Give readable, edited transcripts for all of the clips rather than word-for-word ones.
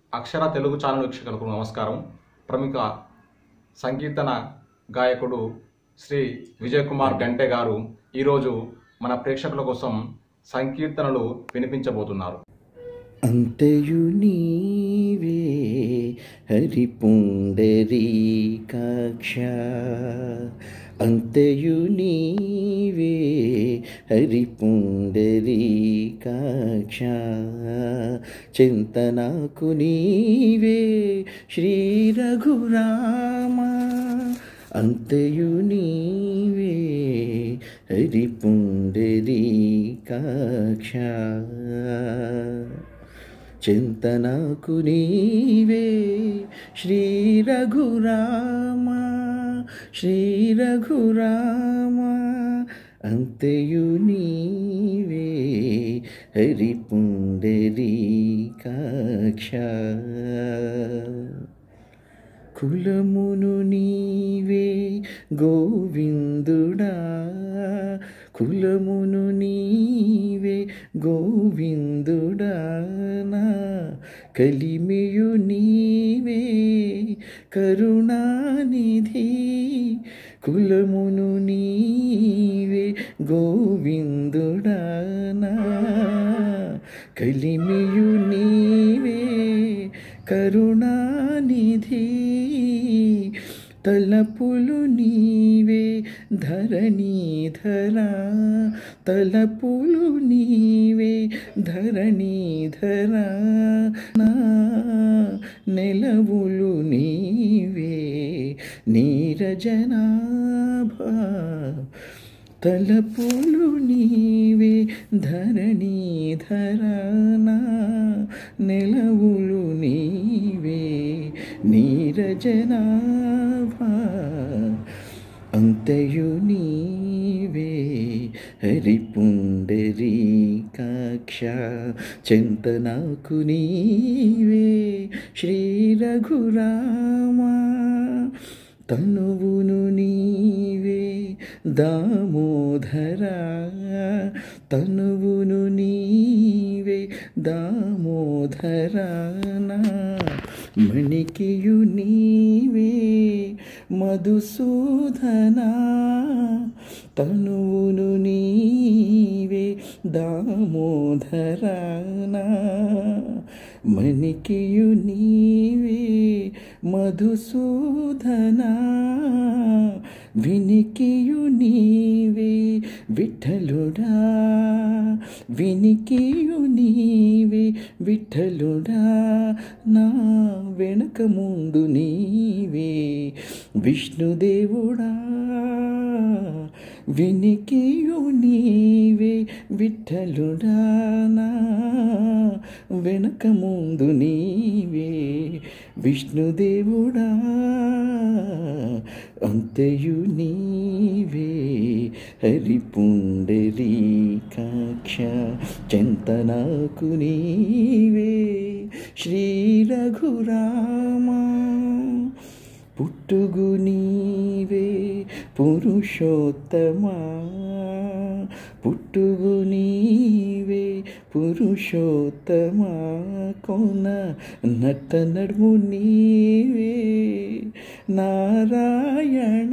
అక్షర Telugu channel వీక్షకులకు నమస్కారం. ప్రముఖ సంకీర్తన గాయకుడు శ్రీ విజయ్ కుమార్ గంటే గారు ఈరోజు మన ప్రేక్షకుల కోసం సంకీర్తనలు వినిపించబోతున్నారు. అంతయు నీవే హరి పుండరీకాక్ష, అంతయు నీవే హరి పుండరీకాక్ష, చింతనాకు నీవే శ్రీ రఘురామ, అంతయు నీవే హరి పుండరీకాక్ష, చింతనాకు నీవే శ్రీ రఘురామ, శ్రీ రఘురామ, అంతయు నీవే హరి పుండరీకాక్ష, కులమును నీవే గోవిందుడా, కులమును నీవే గోవిందుడా, నా కలిమియు నీవే కరుణానిధి, కులమును నీవే గోవిందుడా, నా కలిమియు నీవే కరుణానిధి, తలపులు నీవే ధరణీధరా, తలపులు నీవే ధరణీధరా, నా నెలవులు నీవే నీరజనాభా, తలపులు నీవే ధరణీధరా, నా నెలవులు నీవే నీరజనాభా, అంతయు నీవే హరి పుండరీకాక్ష, చింతనాకు నీవే శ్రీ రఘురామ, తనువును నీవే దామోదరా, తనువును నీవే దామోదరా, నా మణికియు నీవే మధుసూదనా, తనువును నీవే దామోదరా, నా మణికియు నీవే మధుసూదనా, వినికియు నీవే విఠలుడా, వినికియు నీవే విఠలుడా, నా వెనక ముందు నీవే విష్ణుదేవుడా, వినికియు నీవే విఠలుడా, నా వెనక ముందు నీవే విష్ణుదేవుడా, అంతయు నీవే హరి పుండరీకాక్ష, చింతనాకు నీవే శ్రీ రఘురామ, పుట్టుగు నీవే పురుషోత్తమా, పుట్టుగు నీవే పురుషోత్తమా, కోన నట్ట నడుము నీవే నారాయణ,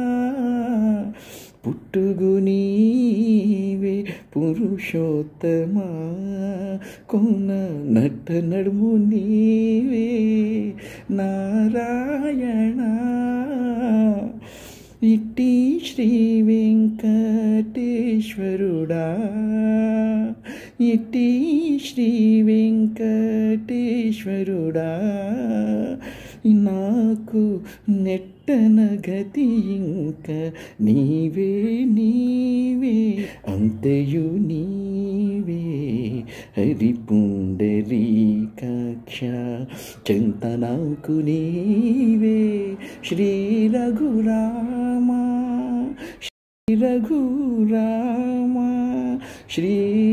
పుట్టుగు నీవే పురుషోత్తమా, కోన నట్ట నడుము నీవే నారాయణ, ఇట్టి శ్రీ వెంకటేశ్వరుడా, ఇట్టి శ్రీ వెంకటేశ్వరుడా, నాకు నెట్టన గతి ఇంక నీవే నీవే, అంతయు నీవే హరి పుండరీకాక్ష, చింతనాకు నీవే శ్రీ రఘురామ, శ్రీ రఘురామ, శ్రీ